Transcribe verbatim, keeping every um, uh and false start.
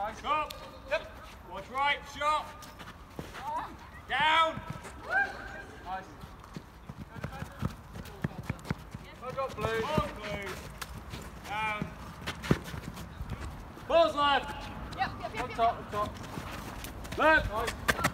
Nice. Stop. Yep. Watch right, shot. Down. Nice. Well done, Blue. On blue. Down. Balls left. Yep, yep, yep, On yep. top, on top. Left. Nice.